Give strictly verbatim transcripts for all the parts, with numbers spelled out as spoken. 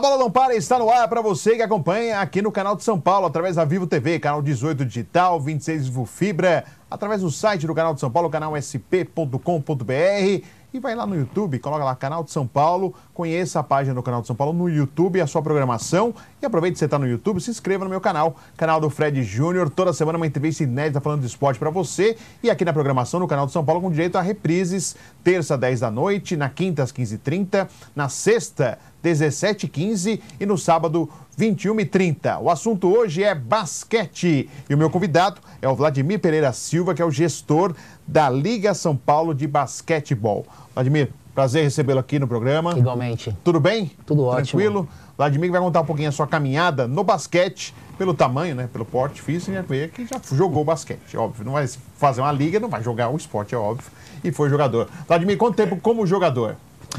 Bola Não Para está no ar para você que acompanha aqui no canal de São Paulo, através da Vivo T V, canal dezoito digital, vinte e seis Vivo Fibra, através do site do canal de São Paulo, canal s p ponto com ponto b r. E vai lá no YouTube, coloca lá Canal de São Paulo, conheça a página do Canal de São Paulo no YouTube, a sua programação. E aproveite que você está no YouTube, se inscreva no meu canal, canal do Fred Júnior. Toda semana uma entrevista inédita falando de esporte para você. E aqui na programação no Canal de São Paulo com direito a reprises, terça, dez da noite, na quinta, às quinze e trinta, na sexta, dezessete e quinze e no sábado, vinte e uma e trinta. O assunto hoje é basquete e o meu convidado é o Vladimir Pereira Silva, que é o gestor da Liga São Paulo de Basquetebol. Vladimir, prazer recebê-lo aqui no programa. Igualmente. Tudo bem? Tudo ótimo. Tranquilo? Vladimir vai contar um pouquinho a sua caminhada no basquete, pelo tamanho, né, pelo porte físico, e ver que já jogou basquete, óbvio. Não vai fazer uma liga, não vai jogar o esporte, é óbvio, e foi jogador. Vladimir, quanto tempo como jogador?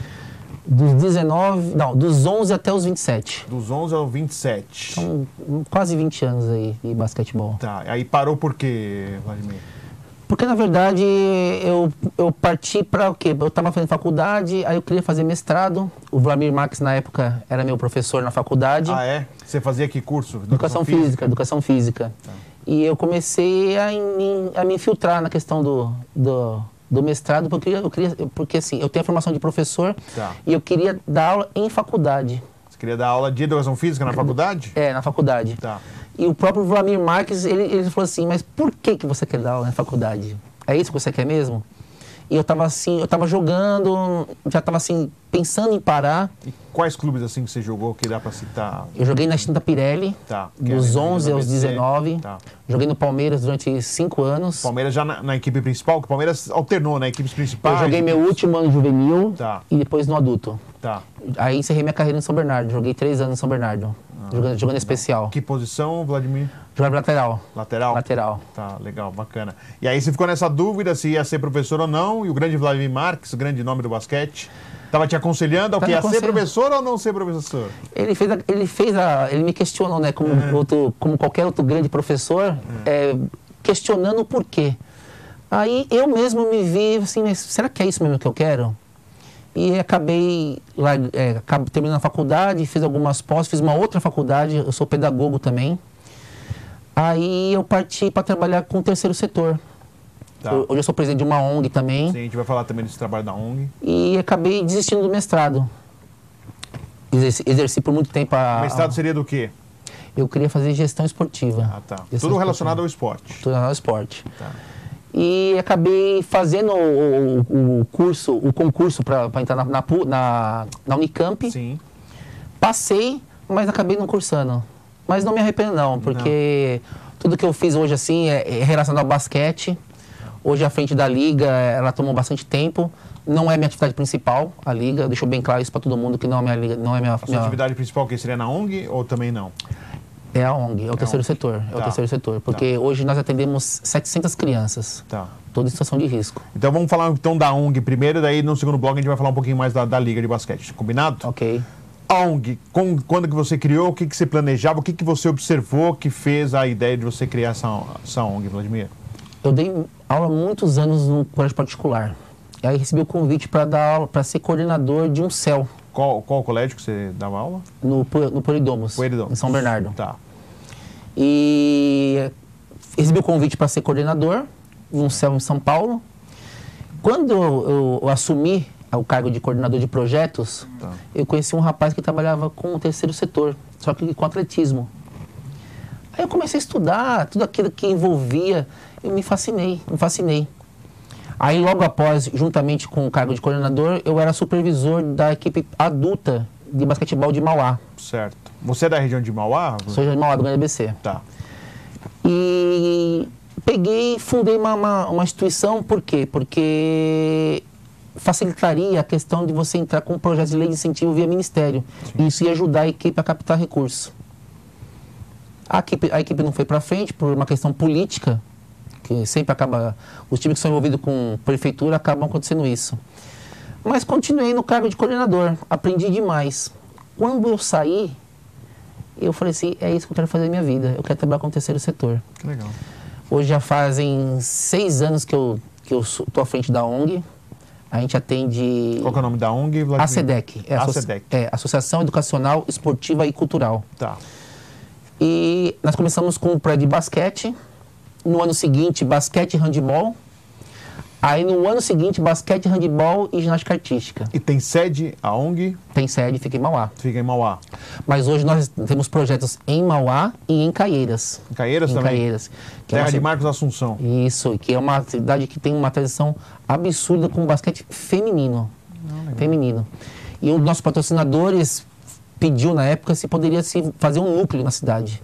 Dos dezenove, não, dos onze até os vinte e sete. Dos onze aos vinte e sete. São quase vinte anos aí de basquetebol. Tá, aí parou por quê, Vladimir? Porque, na verdade, eu, eu parti para o quê? Eu estava fazendo faculdade, aí eu queria fazer mestrado. O Vladimir Marques, na época, era meu professor na faculdade. Ah, é? Você fazia que curso? Educação, educação física, física, educação física. Tá. E eu comecei a, in, a me infiltrar na questão do... do do mestrado, porque eu queria, porque assim, eu tenho a formação de professor, tá, e eu queria dar aula em faculdade. Você queria dar aula de educação física na faculdade? É, na faculdade. Tá. E o próprio Vladimir Marques, ele, ele falou assim, mas por que que você quer dar aula na faculdade? É isso que você quer mesmo? E eu tava assim, eu tava jogando, já tava assim, pensando em parar. E quais clubes assim que você jogou que dá para citar? Eu joguei na extinta Pirelli, tá, dos onze aos dezenove. Tá. Joguei no Palmeiras durante cinco anos. Palmeiras já na, na equipe principal, que o Palmeiras alternou, né? Equipes principais. Eu joguei meu último ano juvenil, tá, e depois no adulto. Tá. Aí encerrei minha carreira em São Bernardo. Joguei três anos em São Bernardo, ah, jogando, jogando especial. Que posição, Vladimir? Jogava lateral. Lateral? Lateral. Tá, legal, bacana. E aí você ficou nessa dúvida se ia ser professor ou não, e o grande Vladimir Marques, o grande nome do basquete, estava te aconselhando ao que ia ser professor ou não ser professor? Ele fez, a, ele fez a, ele me questionou, né, como, uhum, outro, como qualquer outro grande professor, uhum, é, questionando o porquê. Aí eu mesmo me vi assim, mas será que é isso mesmo que eu quero? E acabei lá, é, acabei terminando a faculdade, fiz algumas pós, fiz uma outra faculdade, eu sou pedagogo também. Aí eu parti para trabalhar com o terceiro setor. Tá. Hoje eu sou presidente de uma O N G também. Sim, a gente vai falar também desse trabalho da O N G. E acabei desistindo do mestrado. Exerci, exerci por muito tempo a... O mestrado seria do quê? Eu queria fazer gestão esportiva. Ah, tá. Gestão Tudo relacionado esportiva. ao esporte. Tudo relacionado ao esporte. Tá. E acabei fazendo o, o, o curso, o concurso para entrar na, na, na, na Unicamp. Sim. Passei, mas acabei não cursando. Mas não me arrependo não, porque não. tudo que eu fiz hoje assim é, é relacionado ao basquete. Hoje à frente da liga, ela tomou bastante tempo. Não é minha atividade principal, a liga. Deixo bem claro isso para todo mundo, que não é minha liga, não é minha... A sua minha... atividade principal que seria na O N G ou também não? É a O N G, é o é terceiro setor. É tá. o terceiro setor, porque tá. hoje nós atendemos setecentas crianças. Tá. Toda em situação de risco. Então vamos falar então da O N G primeiro, daí no segundo bloco a gente vai falar um pouquinho mais da, da liga de basquete. Combinado? Ok. A O N G, com, quando que você criou, o que, que você planejava, o que, que você observou que fez a ideia de você criar essa, essa O N G, Vladimir? Eu dei aula há muitos anos no colégio particular. E aí recebi o convite para dar aula, para ser coordenador de um C E L. Qual, qual colégio que você dava aula? No, no Polidomos, Polidomos, em São Bernardo. Tá. E recebi o convite para ser coordenador num C E L em São Paulo. Quando eu, eu, eu assumi o cargo de coordenador de projetos, tá. eu conheci um rapaz que trabalhava com o terceiro setor, só que com atletismo. Aí eu comecei a estudar tudo aquilo que envolvia, eu me fascinei, me fascinei. Aí logo após, juntamente com o cargo de coordenador, eu era supervisor da equipe adulta de basquetebol de Mauá. Certo. Você é da região de Mauá? Sou de Mauá, do Grande A B C. Tá. E peguei e fundei uma, uma, uma instituição, por quê? Porque facilitaria a questão de você entrar com um projeto de lei de incentivo via Ministério. Sim. Isso ia ajudar a equipe a captar recursos. A equipe, a equipe não foi para frente por uma questão política, que sempre acaba... Os times que são envolvidos com prefeitura acabam acontecendo isso. Mas continuei no cargo de coordenador, aprendi demais. Quando eu saí, eu falei assim, é isso que eu quero fazer na minha vida, eu quero trabalhar com o terceiro setor. Que legal. Hoje já fazem seis anos que eu que eu estou à frente da O N G. A gente atende... Qual que é o nome da ONG, Vladimir? A SEDEC. É, a Associ... SEDEC. é Associação Educacional, Esportiva e Cultural. Tá. E nós começamos com o prédio de basquete. No ano seguinte, basquete e handebol. Aí no ano seguinte, basquete, handebol e ginástica artística. E tem sede, a ONG? Tem sede, fica em Mauá. Fica em Mauá. Mas hoje nós temos projetos em Mauá e em Caieiras. Em Caieiras em também? Caieiras. Que Terra é uma... de Marcos Assunção. Isso, que é uma cidade que tem uma tradição absurda com basquete feminino. Não, feminino. E um dos nossos patrocinadores pediu na época se poderia se fazer um núcleo na cidade.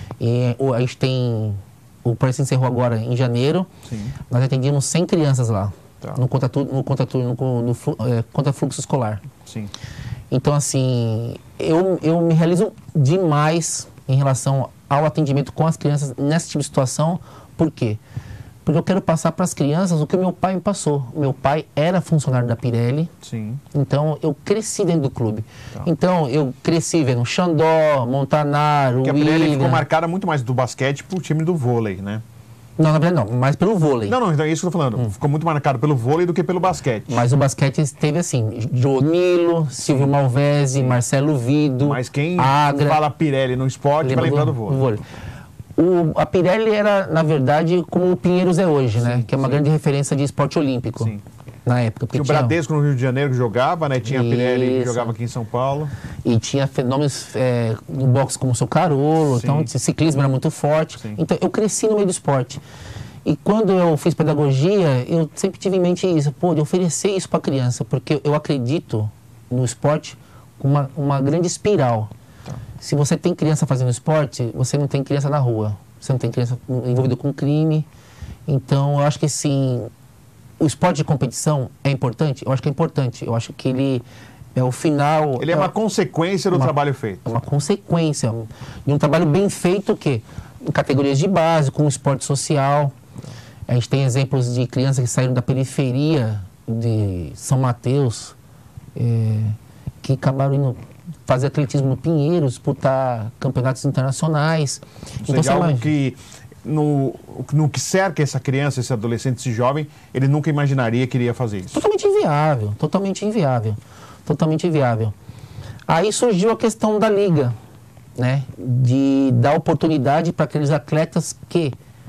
E a gente tem... O projeto se encerrou agora em janeiro. Sim. Nós atendíamos cem crianças lá, tá. no contraturno, no, contraturno, no, no, no é, contrafluxo escolar. Sim. Então, assim, eu, eu me realizo demais em relação ao atendimento com as crianças nessa tipo de situação. Por quê? Porque eu quero passar para as crianças o que o meu pai me passou. O meu pai era funcionário da Pirelli. Sim. Então, eu cresci dentro do clube. Tá. Então, eu cresci vendo Xandó, Montanaro, Porque a Pirelli ficou marcada muito mais do basquete pro time do vôlei, né? Não, na verdade não, mais pelo vôlei. Não, não, então é isso que eu tô falando. Hum. Ficou muito marcado pelo vôlei do que pelo basquete. Mas o basquete teve assim, Jonilo, Silvio Malvese, Marcelo Vido, Mas quem Agra, fala Pirelli no esporte vai lembrar do, do vôlei. vôlei. O, a Pirelli era, na verdade, como o Pinheiros é hoje, sim, né? Que é uma sim. grande referência de esporte olímpico. Sim. Na época. Tinha o Bradesco no Rio de Janeiro que jogava, né? Tinha Isso. a Pirelli que jogava aqui em São Paulo. E tinha fenômenos é, no boxe como o seu Carolo, sim. então o ciclismo era muito forte. Sim. Então eu cresci no meio do esporte. E quando eu fiz pedagogia, eu sempre tive em mente isso, pô, de oferecer isso para a criança, porque eu acredito no esporte como uma, uma grande espiral. Tá. Se você tem criança fazendo esporte, você não tem criança na rua, você não tem criança envolvida com crime. Então, eu acho que, sim, o esporte de competição é importante? Eu acho que é importante. Eu acho que ele é o final... Ele é, é uma consequência do uma, trabalho feito. É uma consequência de um trabalho bem feito, que em categorias de base, com o esporte social. A gente tem exemplos de crianças que saíram da periferia de São Mateus, é, que acabaram indo fazer atletismo no Pinheiros, disputar campeonatos internacionais. Ou seja, então, algo imagina... que no, no que cerca essa criança, esse adolescente, esse jovem, ele nunca imaginaria que iria fazer isso. Totalmente inviável, totalmente inviável, totalmente inviável. Aí surgiu a questão da liga, né, de dar oportunidade para aqueles atletas que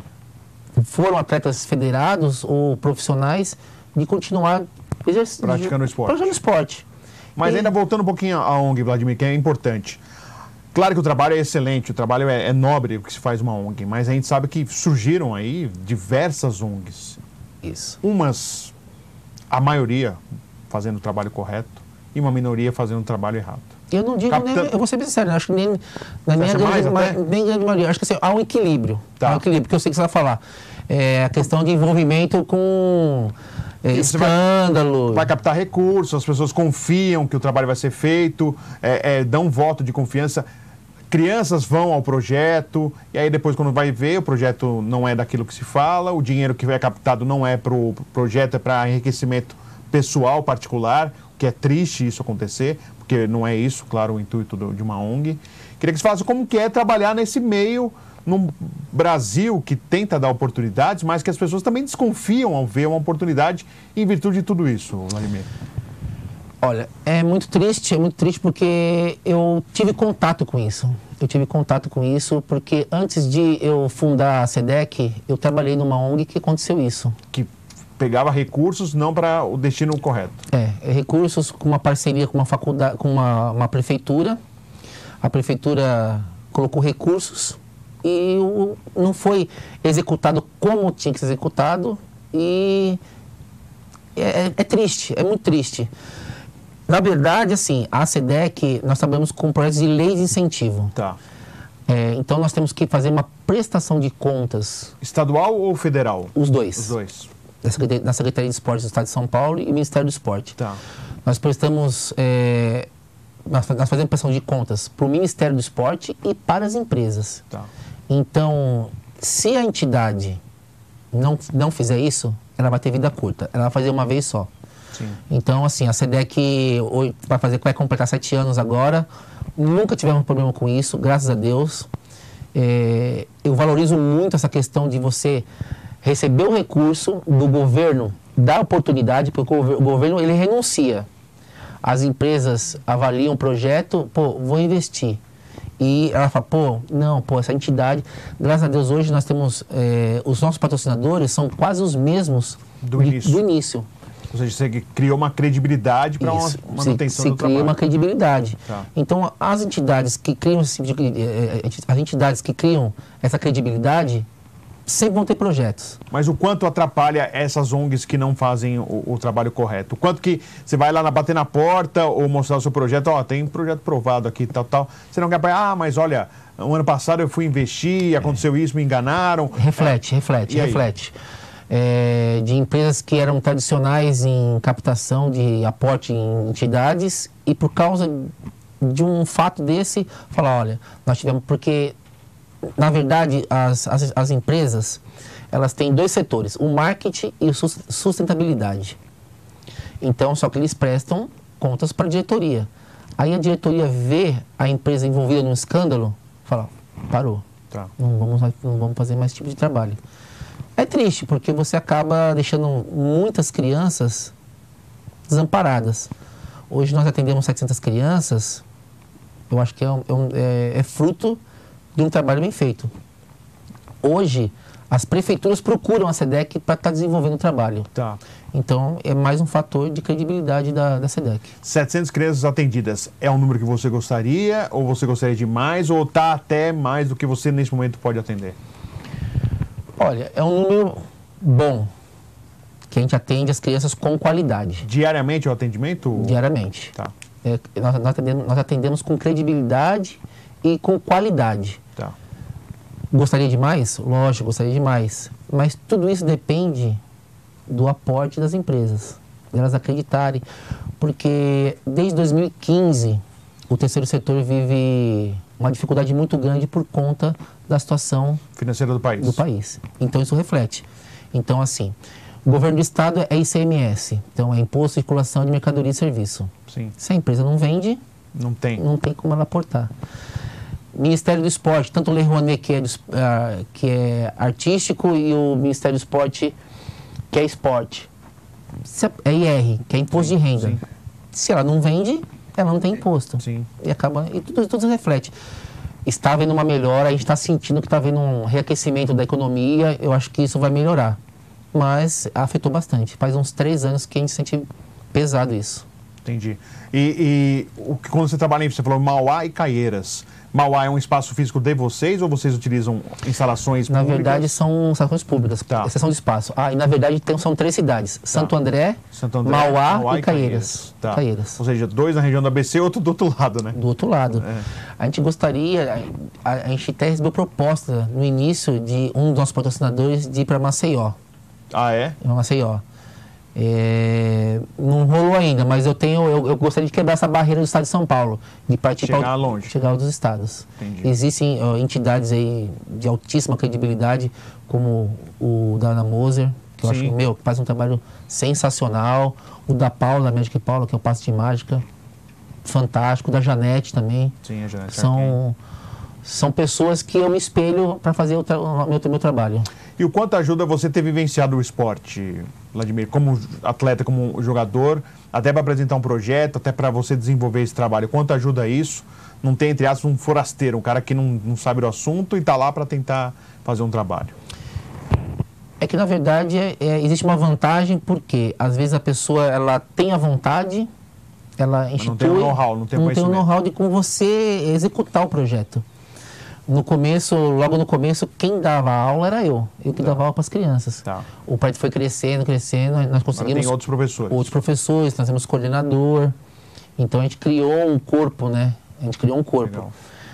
foram atletas federados ou profissionais de continuar praticando esporte. Praticando esporte. Mas e... ainda voltando um pouquinho à ONG, Vladimir, que é importante. Claro que o trabalho é excelente, o trabalho é, é nobre o que se faz uma ONG, mas a gente sabe que surgiram aí diversas ONGs. Isso. Umas, a maioria, fazendo o trabalho correto e uma minoria fazendo o trabalho errado. Eu não digo, Capitã... nem, eu vou ser bem sincero, acho que nem na minha grande, mais, nem grande maioria, acho que assim, há um equilíbrio, tá. há um equilíbrio, porque eu sei que você vai falar, é, a questão de envolvimento com é, escândalos. Vai, vai captar recursos, as pessoas confiam que o trabalho vai ser feito, é, é, dão um voto de confiança, crianças vão ao projeto, e aí depois quando vai ver, o projeto não é daquilo que se fala, o dinheiro que é captado não é para o pro projeto, é para enriquecimento pessoal, particular, que é triste isso acontecer, porque não é isso, claro, o intuito do, de uma ONG. Queria que você falasse como que é trabalhar nesse meio, num Brasil que tenta dar oportunidades, mas que as pessoas também desconfiam ao ver uma oportunidade em virtude de tudo isso, Vladimir. Olha, é muito triste, é muito triste porque eu tive contato com isso. Eu tive contato com isso porque antes de eu fundar a SEDEC, eu trabalhei numa ONG que aconteceu isso. Que pegava recursos não para o destino correto. É, recursos com uma parceria com uma faculdade, com uma, uma prefeitura. A prefeitura colocou recursos e o, não foi executado como tinha que ser executado e é, é triste, é muito triste. Na verdade, assim, a SEDEC, nós trabalhamos com projetos de lei de incentivo. Tá. É, então nós temos que fazer uma prestação de contas. Estadual ou federal? Os dois. Os dois. Na Secretaria de Esportes do Estado de São Paulo e Ministério do Esporte. Tá. Nós prestamos, é, nós, nós fazemos prestação de contas para o Ministério do Esporte e para as empresas. Tá. Então, se a entidade não, não fizer isso, ela vai ter vida curta. Ela vai fazer uma vez só. Sim. Então, assim, a SEDEC vai, fazer, vai completar sete anos agora. Nunca tivemos problema com isso, graças a Deus. É, eu valorizo muito essa questão de você receber o recurso do governo dá oportunidade, porque o governo ele renuncia. As empresas avaliam o projeto, pô, vou investir. E ela fala, pô, não, pô, essa entidade, graças a Deus hoje nós temos, é, os nossos patrocinadores são quase os mesmos do, de, início. do início. Ou seja, você criou uma credibilidade para uma manutenção se, se do trabalho. cria uma credibilidade. Tá. Então, as entidades que criam esse tipo de, as entidades que criam essa credibilidade sempre vão ter projetos. Mas o quanto atrapalha essas O N Gs que não fazem o, o trabalho correto? O quanto que você vai lá na, bater na porta ou mostrar o seu projeto, ó, tem um projeto provado aqui, tal, tal. Você não quer apoiar, ah, mas olha, o ano passado eu fui investir, aconteceu isso, me enganaram. Reflete, é. reflete, e reflete. É, de empresas que eram tradicionais em captação de aporte em entidades e por causa de um fato desse, falar, olha, nós tivemos, porque na verdade as, as, as empresas, elas têm dois setores, o marketing e a sustentabilidade. Então, só que eles prestam contas para a diretoria. Aí a diretoria vê a empresa envolvida num escândalo, fala, parou, tá. não, vamos, não vamos fazer mais esse tipo de trabalho. É triste, porque você acaba deixando muitas crianças desamparadas. Hoje nós atendemos setecentas crianças, eu acho que é, é, é fruto de um trabalho bem feito. Hoje, as prefeituras procuram a SEDEC para estar tá desenvolvendo o trabalho. Tá. Então, é mais um fator de credibilidade da, da SEDEC. setecentas crianças atendidas, é um número que você gostaria, ou você gostaria de mais, ou está até mais do que você nesse momento pode atender? Olha, é um número bom, que a gente atende as crianças com qualidade. Diariamente o atendimento? Diariamente. Tá. É, nós, nós, atendemos, nós atendemos com credibilidade e com qualidade. Tá. Gostaria de mais? Lógico, gostaria de mais. Mas tudo isso depende do aporte das empresas, delas acreditarem. Porque desde dois mil e quinze, o terceiro setor vive uma dificuldade muito grande por conta da situação financeira do país. do país. Então, isso reflete. Então, assim, o governo do estado é I C M S, então é Imposto de Circulação de Mercadoria e Serviço. Sim. Se a empresa não vende, não tem, não tem como ela aportar. Ministério do Esporte, tanto o Lei Rouanet, que é, uh, que é artístico, e o Ministério do Esporte, que é esporte. Se é I R, que é Imposto sim, de Renda. Sim. Se ela não vende, ela não tem imposto. Sim. E acaba, e tudo, tudo reflete. Está havendo uma melhora, a gente está sentindo que está havendo um reaquecimento da economia, eu acho que isso vai melhorar. Mas afetou bastante. Faz uns três anos que a gente sente pesado isso. Entendi. E, e o, quando você trabalha em, você falou Mauá e Caieiras. Mauá é um espaço físico de vocês ou vocês utilizam instalações na públicas? Na verdade, são instalações públicas, tá. exceção de espaço. Ah, e na verdade tem, são três cidades, tá. Santo André, Santo André Mauá, Mauá e, e Caieiras. Tá. Caieiras. Ou seja, dois na região da A B C e outro do outro lado, né? Do outro lado. É. A gente gostaria, a, a gente até recebeu proposta no início de um dos nossos patrocinadores de ir para Maceió. Ah, é? Para Maceió. É, não rolou ainda, mas eu tenho, eu, eu gostaria de quebrar essa barreira do estado de São Paulo, de partir chegar para longe, chegar aos estados. Entendi. Existem ó, entidades aí de altíssima credibilidade, como o da Ana Moser, que eu Sim. acho meu, que faz um trabalho sensacional, o da Paula, da Magic Paula, que é o Passe de Mágica, fantástico, da Janete também. Sim, a Janete. São São pessoas que eu me espelho para fazer o, tra o meu, meu trabalho. E o quanto ajuda você ter vivenciado o esporte, Vladimir, como atleta, como jogador, até para apresentar um projeto, até para você desenvolver esse trabalho? Quanto ajuda isso? Não tem, entre aspas, um forasteiro, um cara que não, não sabe do assunto e está lá para tentar fazer um trabalho. É que, na verdade, é, é, existe uma vantagem porque, às vezes, a pessoa ela tem a vontade, ela institui... Mas não tem o know-how, não tem o conhecimento. Não tem o know-how de como você executar o projeto. No começo, logo no começo, quem dava aula era eu. Eu que tá. dava aula para as crianças. Tá. O projeto foi crescendo, crescendo, nós conseguimos... Agora tem outros professores. Outros professores, nós temos coordenador. Então, a gente criou um corpo, né? A gente criou um corpo. Legal.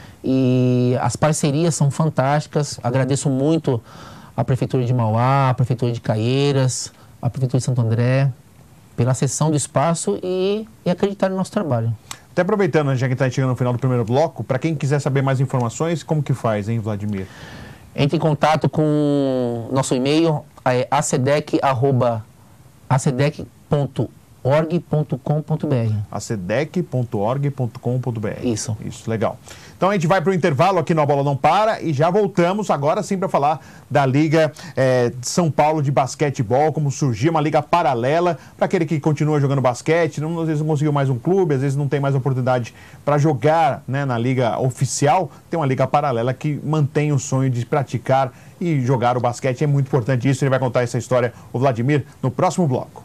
E as parcerias são fantásticas. Agradeço muito a Prefeitura de Mauá, a Prefeitura de Caieiras, a Prefeitura de Santo André, pela cessão do espaço e, e acreditar no nosso trabalho. Até aproveitando, já que está chegando no final do primeiro bloco, para quem quiser saber mais informações, como que faz, hein, Vladimir? Entre em contato com nosso e-mail, é acedec, arroba, acedec ponto org ponto com ponto br. acedec ponto org ponto com ponto br. Isso. Isso, legal. Então a gente vai para o intervalo aqui no A Bola Não Para e já voltamos agora sim para falar da Liga é, de São Paulo de basquetebol, como surgiu uma liga paralela para aquele que continua jogando basquete, não, às vezes não conseguiu mais um clube, às vezes não tem mais oportunidade para jogar, né, na liga oficial, tem uma liga paralela que mantém o sonho de praticar e jogar o basquete. É muito importante isso, ele vai contar essa história, o Vladimir, no próximo bloco.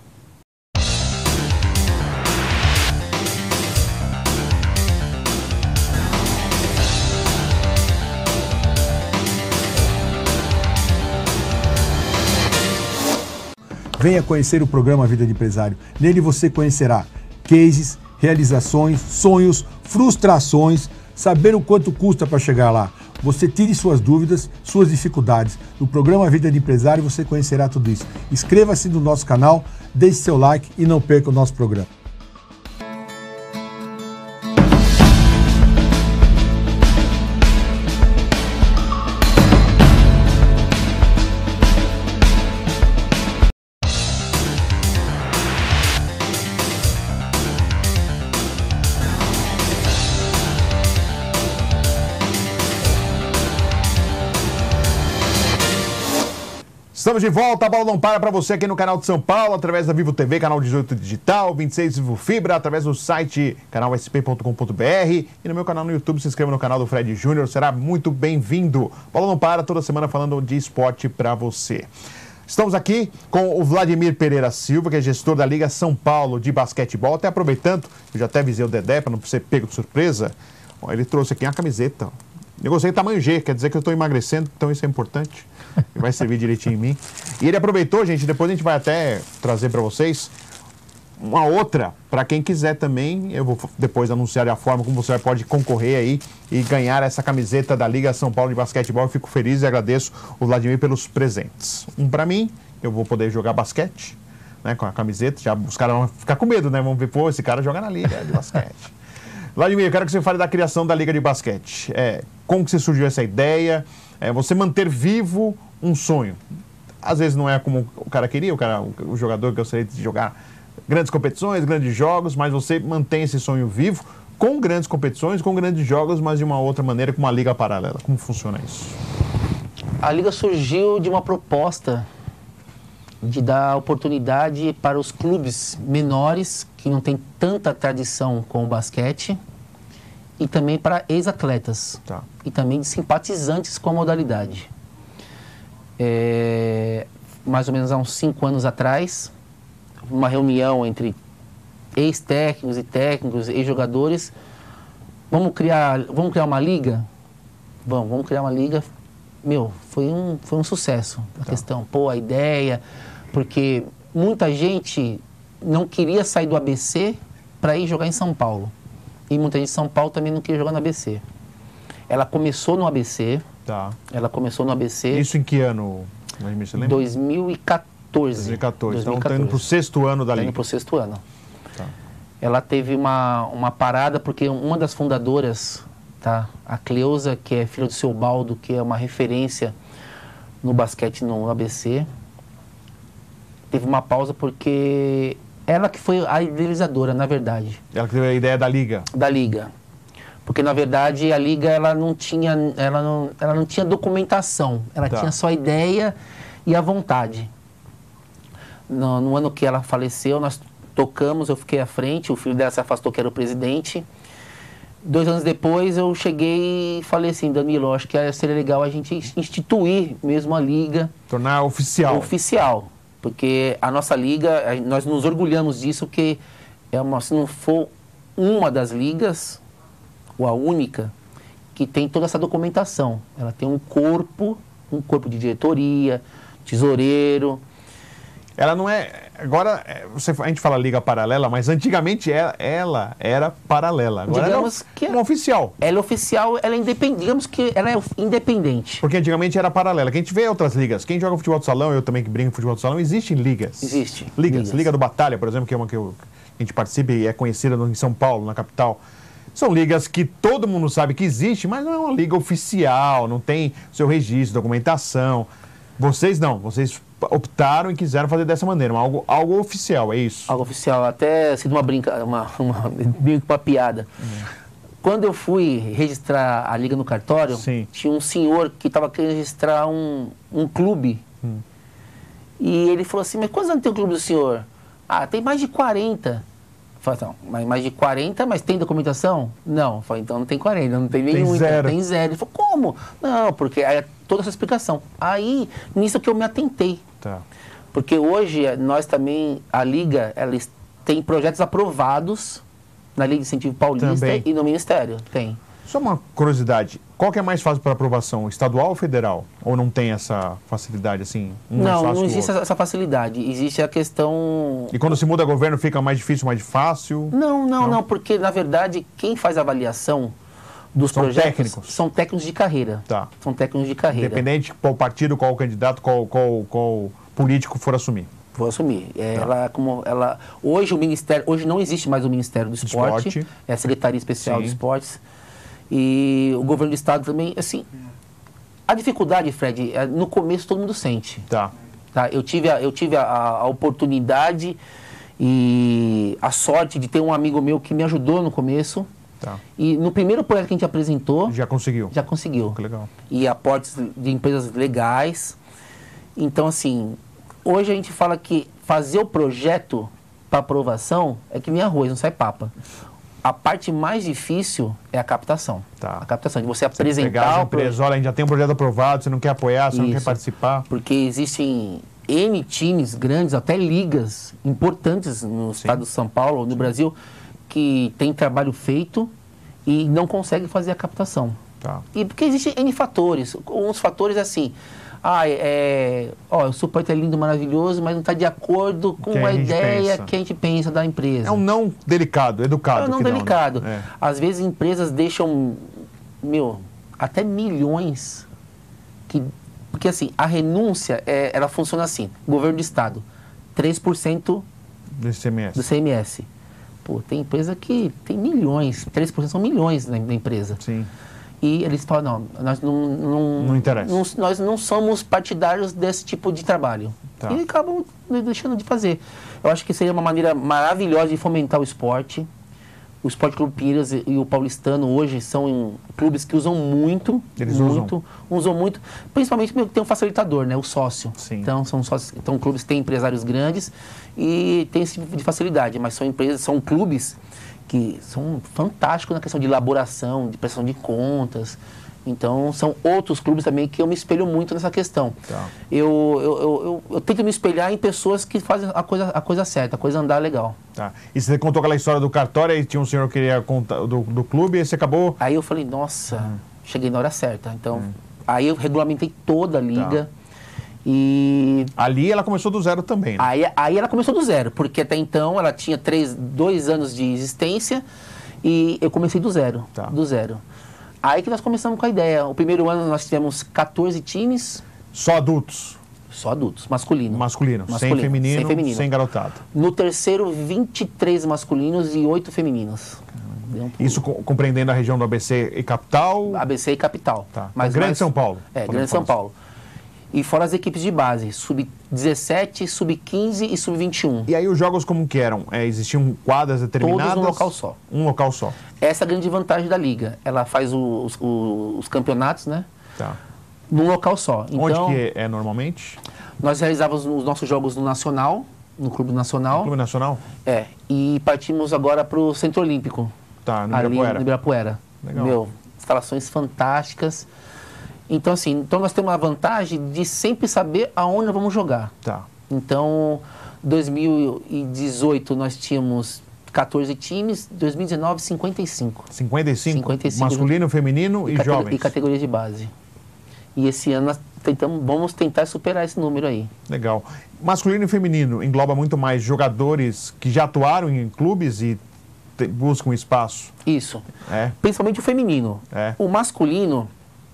Venha conhecer o programa Vida de Empresário. Nele você conhecerá cases, realizações, sonhos, frustrações, saber o quanto custa para chegar lá. Você tire suas dúvidas, suas dificuldades. No programa Vida de Empresário você conhecerá tudo isso. Inscreva-se no nosso canal, deixe seu like e não perca o nosso programa. Estamos de volta, a bola não para para você aqui no canal de São Paulo, através da Vivo T V, canal dezoito Digital, vinte e seis Vivo Fibra, através do site canal s p ponto com ponto br e no meu canal no YouTube. Se inscreva no canal do Fred Júnior, será muito bem-vindo. Bola não para, toda semana falando de esporte para você. Estamos aqui com o Vladimir Pereira Silva, que é gestor da Liga São Paulo de basquetebol. Até aproveitando, eu já até avisei o Dedé para não ser pego de surpresa, ele trouxe aqui uma camiseta. Negociei tamanho G, quer dizer que eu estou emagrecendo, então isso é importante. E vai servir direitinho em mim. E ele aproveitou, gente, depois a gente vai até trazer para vocês uma outra, para quem quiser também. Eu vou depois anunciar a forma como você pode concorrer aí e ganhar essa camiseta da Liga São Paulo de basquetebol. Eu fico feliz e agradeço o Vladimir pelos presentes. Um para mim, eu vou poder jogar basquete, né, com a camiseta. Já os caras vão ficar com medo, né? Vão ver, pô, esse cara joga na Liga de basquete. Vladimir, eu quero que você fale da criação da Liga de Basquete. É, como que você surgiu essa ideia? É, você manter vivo um sonho. Às vezes não é como o cara queria, o, cara, o jogador que gostaria de jogar grandes competições, grandes jogos, mas você mantém esse sonho vivo com grandes competições, com grandes jogos, mas de uma outra maneira, com uma liga paralela. Como funciona isso? A Liga surgiu de uma proposta de dar oportunidade para os clubes menores, que não têm tanta tradição com o basquete, e também para ex-atletas, tá. E também de simpatizantes com a modalidade. É, mais ou menos há uns cinco anos atrás, uma reunião entre ex-técnicos e técnicos, ex-jogadores, vamos criar, vamos criar uma liga? Vamos, vamos criar uma liga. Meu, foi um, foi um sucesso a tá. questão. Pô, a ideia, porque muita gente não queria sair do A B C para ir jogar em São Paulo. E muita gente de São Paulo também não queria jogar no A B C. Ela começou no A B C. Tá. Ela começou no A B C. Isso em que ano? Você lembra? dois mil e quatorze. dois mil e quatorze. Então dois mil e quatorze. está indo para o sexto ano da tá Liga. indo para o sexto ano. Tá. Ela teve uma, uma parada porque uma das fundadoras, tá, a Cleusa, que é filha do seu Baldo, que é uma referência no basquete no A B C, teve uma pausa porque ela que foi a idealizadora, na verdade. Ela que teve a ideia da Liga. Da Liga. Porque, na verdade, a Liga ela não tinha, ela não, ela não tinha documentação. Ela tá. tinha só a ideia e a vontade. No, no ano que ela faleceu, nós tocamos, eu fiquei à frente, o filho dela se afastou, que era o presidente. Dois anos depois, eu cheguei e falei assim, Danilo, acho que seria legal a gente instituir mesmo a Liga. Tornar oficial. Oficial. Porque a nossa Liga, nós nos orgulhamos disso, que é uma, se não for uma das ligas, ou a única, que tem toda essa documentação. Ela tem um corpo, um corpo de diretoria, tesoureiro. Ela não é... Agora, você, a gente fala liga paralela, mas antigamente ela, ela era paralela. Agora digamos ela é que uma oficial. Ela é oficial, ela é independente. Digamos que ela é independente. Porque antigamente era paralela. Que a gente vê outras ligas. Quem joga futebol de salão, eu também que brinco em futebol de salão, existem ligas. Existe. Ligas. ligas. Liga do Batalha, por exemplo, que é uma que eu, a gente participa e é conhecida no, em São Paulo, na capital. São ligas que todo mundo sabe que existe, mas não é uma liga oficial, não tem seu registro, documentação. Vocês não, vocês optaram e quiseram fazer dessa maneira, algo, algo oficial, é isso? Algo oficial, até sido uma brinca, uma, uma, uma piada. Uhum. Quando eu fui registrar a liga no cartório, Sim. tinha um senhor que estava querendo registrar um, um clube. Hum. E ele falou assim, mas quantos anos tem o clube do senhor? Ah, tem mais de quarenta. Eu falei, não, mas mais de quarenta, mas tem documentação? Não. Eu falei, então não tem quarenta, não tem nenhum. Tem zero. Então tem zero. Ele falou, como? Não, porque aí é toda essa explicação. Aí, nisso que eu me atentei. Tá. Porque hoje, nós também, a liga, ela tem projetos aprovados na Lei de Incentivo Paulista também. E no Ministério, tem. Só uma curiosidade, qual que é mais fácil para aprovação, estadual ou federal? Ou não tem essa facilidade assim? Um não, mais não existe essa facilidade, existe a questão... E quando se muda governo fica mais difícil, mais fácil? Não, não, não, não porque na verdade quem faz a avaliação dos são projetos técnicos. São técnicos de carreira. Tá. São técnicos de carreira. Independente qual partido, qual candidato, qual, qual, qual político for assumir. Vou assumir. É, tá. Ela, como ela, hoje o Ministério, hoje não existe mais o Ministério do Esporte, Esporte. É a Secretaria Especial Sim. de Esportes. E o governo do Estado também, assim, a dificuldade, Fred, é, no começo todo mundo sente. Tá. Tá? Eu tive, a, eu tive a, a oportunidade e a sorte de ter um amigo meu que me ajudou no começo. Tá. E no primeiro projeto que a gente apresentou... Já conseguiu? Já conseguiu. Que legal. E aportes de empresas legais. Então, assim... Hoje a gente fala que fazer o projeto para aprovação é que nem arroz, não sai papa. A parte mais difícil é a captação. Tá. A captação, de você, você apresentar pegar o projeto. Olha, a gente já tem um projeto aprovado, você não quer apoiar, você Isso. não quer participar. Porque existem N times grandes, até ligas importantes no Sim. estado de São Paulo, no Sim. Brasil, que tem trabalho feito e não consegue fazer a captação. Tá. E porque existem N fatores. Uns fatores assim... Ah, é, ó, o suporte é lindo, maravilhoso, mas não está de acordo com a, a ideia pensa. que a gente pensa da empresa. É um não delicado, educado. É um não delicado. Não, né? é. Às vezes empresas deixam, meu, até milhões. Que, porque assim, a renúncia, é, ela funciona assim, governo do estado, três por cento do C M S. Do C M S. Pô, tem empresa que tem milhões, três por cento são milhões na, na empresa. Sim. E eles falam, não, nós não, não, não interessa. Não, nós não somos partidários desse tipo de trabalho. Tá. E acabam deixando de fazer. Eu acho que seria uma maneira maravilhosa de fomentar o esporte. O Esporte Clube Pinheiros e, e o Paulistano hoje são em, clubes que usam muito. Eles muito, usam. Usam muito. Principalmente tem um facilitador, né? O sócio. Sim. Então, são sócios, então, clubes têm empresários grandes e tem esse tipo de facilidade. Mas são empresas, são clubes que são fantásticos na questão de elaboração, de prestação de contas. Então, são outros clubes também que eu me espelho muito nessa questão. Tá. Eu, eu, eu, eu, eu tento me espelhar em pessoas que fazem a coisa, a coisa certa, a coisa andar legal. Tá. E você contou aquela história do cartório, e tinha um senhor que queria contar do, do clube, e você acabou... Aí eu falei, nossa, hum. cheguei na hora certa. Então, hum. aí eu regulamentei toda a liga. Tá. E... Ali ela começou do zero também, né? Aí, aí ela começou do zero, porque até então ela tinha três, dois anos de existência e eu comecei do zero, tá. do zero. Aí que nós começamos com a ideia. O primeiro ano nós tivemos quatorze times. Só adultos? Só adultos, masculino. Masculino, masculino sem, feminino, sem feminino, sem garotado. No terceiro, vinte e três masculinos e oito femininos. Um Isso co compreendendo a região do A B C e capital? A B C e capital. Tá. Mas Grande mais, São Paulo. É, Grande São Paulo. E fora as equipes de base, sub dezessete, sub quinze e sub vinte e um. E aí os jogos como que eram? É, existiam quadras determinadas? Todos num local só. Um local só. Essa é a grande vantagem da liga. Ela faz os, os, os campeonatos, né? Tá. Num local só. Então, onde que é, é normalmente? Nós realizávamos os nossos jogos no Nacional, no Clube Nacional. No Clube Nacional? É. E partimos agora para o Centro Olímpico. Tá, no ali Ibirapuera. no Ibirapuera. Legal. Meu, instalações fantásticas. Então, assim, então nós temos a vantagem de sempre saber aonde nós vamos jogar. Tá. Então, dois mil e dezoito nós tínhamos quatorze times, dois mil e dezenove, cinquenta e cinco. cinquenta e cinco? cinquenta e cinco masculino, feminino e, e jovens? E categoria de base. E esse ano nós tentamos, vamos tentar superar esse número aí. Legal. Masculino e feminino engloba muito mais jogadores que já atuaram em clubes e te, buscam espaço? Isso. É. Principalmente o feminino. É. O masculino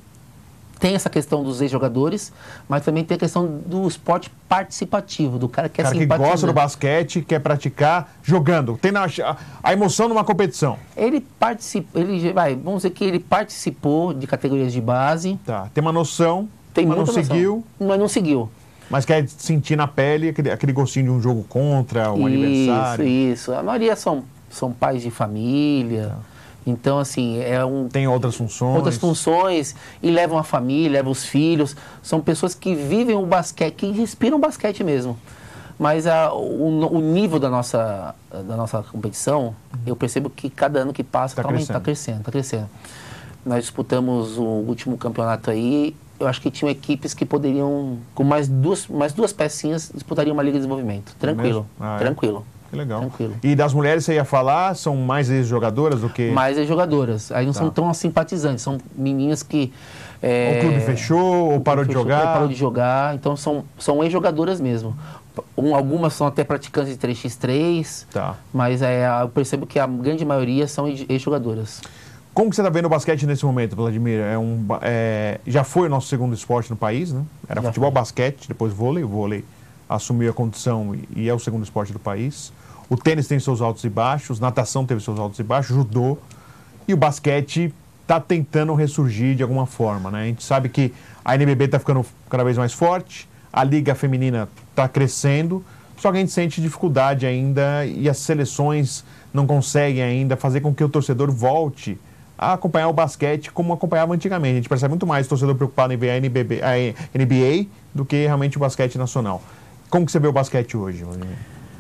tem essa questão dos ex-jogadores, mas também tem a questão do esporte participativo, do cara que é cara que gosta do basquete, quer praticar jogando, tem na, a emoção numa competição. Ele participa, ele vai, vamos dizer que ele participou de categorias de base. Tá, tem uma noção, tem mas não noção, seguiu. Mas não seguiu. Mas quer sentir na pele aquele, aquele gostinho de um jogo contra, um isso, aniversário. Isso, a maioria são, são pais de família. Então, assim, é um... Tem outras funções. Outras funções, e levam a família, levam os filhos. São pessoas que vivem o basquete, que respiram o basquete mesmo. Mas a, o, o nível da nossa, da nossa competição, eu percebo que cada ano que passa está crescendo. Tá crescendo, tá crescendo. Nós disputamos o último campeonato aí, eu acho que tinham equipes que poderiam, com mais duas, mais duas pecinhas, disputariam uma Liga de Desenvolvimento. Tranquilo, ah, tranquilo. É? Que legal. Tranquilo. E das mulheres você ia falar, são mais ex-jogadoras do que... Mais ex-jogadoras. Aí não tá. são tão simpatizantes, são meninas que... É, o clube fechou, ou parou de jogar. Parou de jogar, então são, são ex-jogadoras mesmo. Um, algumas são até praticantes de três por três, tá. mas é, eu percebo que a grande maioria são ex-jogadoras. Como que você está vendo o basquete nesse momento, Vladimir? É um, é, já foi o nosso segundo esporte no país, né? Era já futebol, foi. basquete, depois vôlei. O vôlei assumiu a condição e, e é o segundo esporte do país. O tênis tem seus altos e baixos, natação teve seus altos e baixos, judô. E o basquete está tentando ressurgir de alguma forma, né? A gente sabe que a N B B está ficando cada vez mais forte, a Liga Feminina está crescendo, só que a gente sente dificuldade ainda e as seleções não conseguem ainda fazer com que o torcedor volte a acompanhar o basquete como acompanhava antigamente. A gente percebe muito mais o torcedor preocupado em ver a N B B, a N B A do que realmente o basquete nacional. Como que você vê o basquete hoje, Vladimir?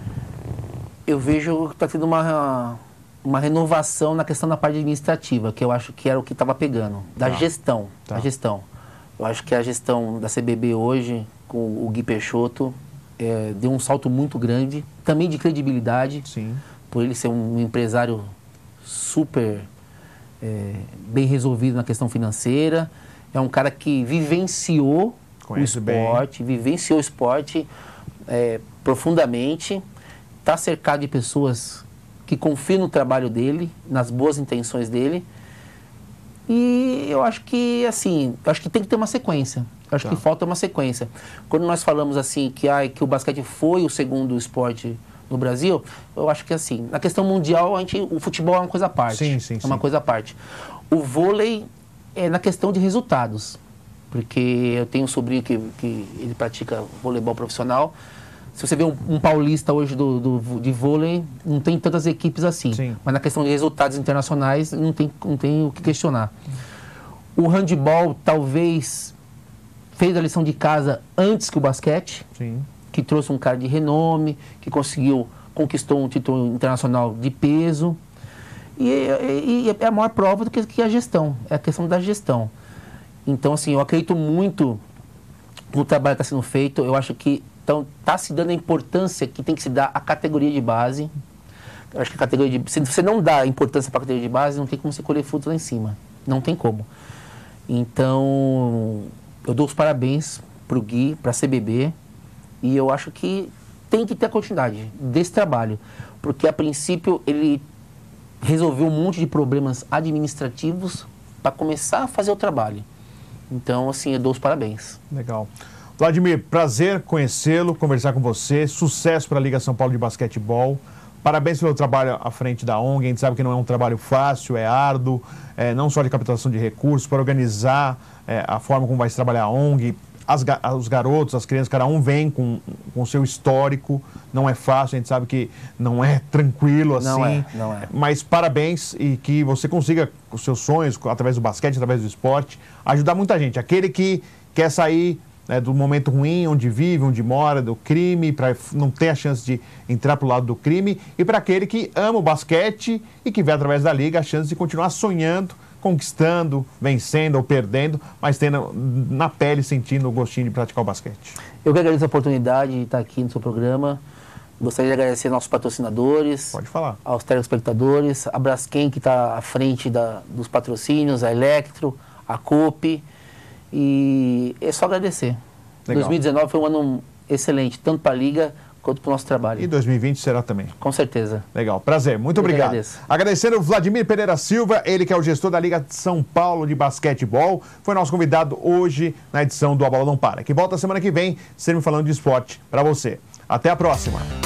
Eu vejo que está tendo uma, uma renovação na questão da parte administrativa, que eu acho que era o que estava pegando, da tá. gestão, tá. da gestão. Eu acho que a gestão da C B B hoje, com o Gui Peixoto, é, deu um salto muito grande, também de credibilidade, Sim. por ele ser um empresário super é, bem resolvido na questão financeira. É um cara que vivenciou Conhece o esporte, bem. vivenciou o esporte é, profundamente, está cercado de pessoas que confiam no trabalho dele, nas boas intenções dele. E eu acho que, assim, eu acho que tem que ter uma sequência. Eu acho tá. que falta uma sequência. Quando nós falamos, assim, que, ai, que o basquete foi o segundo esporte no Brasil, eu acho que, assim, na questão mundial, a gente, o futebol é uma coisa à parte. Sim, sim, é uma sim. coisa à parte. O vôlei é na questão de resultados. Porque eu tenho um sobrinho que, que ele pratica voleibol profissional. Se você vê um, um paulista hoje do, do, de vôlei, não tem tantas equipes assim. Sim. Mas na questão de resultados internacionais, não tem, não tem o que questionar. O handebol talvez fez a lição de casa antes que o basquete, Sim. que trouxe um cara de renome, que conseguiu, conquistou um título internacional de peso. E, e, e é a maior prova do que, que a gestão, é a questão da gestão. Então, assim, eu acredito muito no trabalho que está sendo feito. Eu acho que então está se dando a importância que tem que se dar à categoria de base. Eu acho que a categoria de... Se você não dá importância para a categoria de base, não tem como você colher frutos lá em cima. Não tem como. Então, eu dou os parabéns para o Gui, para a C B B, e eu acho que tem que ter a continuidade desse trabalho. Porque, a princípio, ele resolveu um monte de problemas administrativos para começar a fazer o trabalho. Então, assim, eu dou os parabéns. Legal. Vladimir, prazer conhecê-lo, conversar com você. Sucesso para a Liga São Paulo de Basquetebol. Parabéns pelo trabalho à frente da O N G. A gente sabe que não é um trabalho fácil, é árduo, é, não só de captação de recursos, para organizar é, a forma como vai se trabalhar a O N G. As, os garotos, as crianças, cada um vem com o seu histórico. Não é fácil, a gente sabe que não é tranquilo assim. Não é, não é. Mas parabéns e que você consiga os seus sonhos, através do basquete, através do esporte, ajudar muita gente. Aquele que quer sair... Né, do momento ruim, onde vive, onde mora, do crime, para não ter a chance de entrar para o lado do crime, e para aquele que ama o basquete e que vê através da Liga a chance de continuar sonhando, conquistando, vencendo ou perdendo, mas tendo na pele, sentindo o gostinho de praticar o basquete. Eu que agradeço a oportunidade de estar aqui no seu programa. Gostaria de agradecer aos nossos patrocinadores, Pode falar. aos telespectadores, a Braskem, que está à frente da, dos patrocínios, a Electro, a Coop. E é só agradecer. Legal. dois mil e dezenove foi um ano excelente, tanto para a Liga quanto para o nosso trabalho. E dois mil e vinte será também. Com certeza. Legal, prazer, muito Eu obrigado. agradeço. Agradecendo o Vladimir Pereira Silva, ele que é o gestor da Liga de São Paulo de Basquetebol, foi nosso convidado hoje na edição do A Bola Não Para, que volta semana que vem, sempre falando de esporte para você. Até a próxima.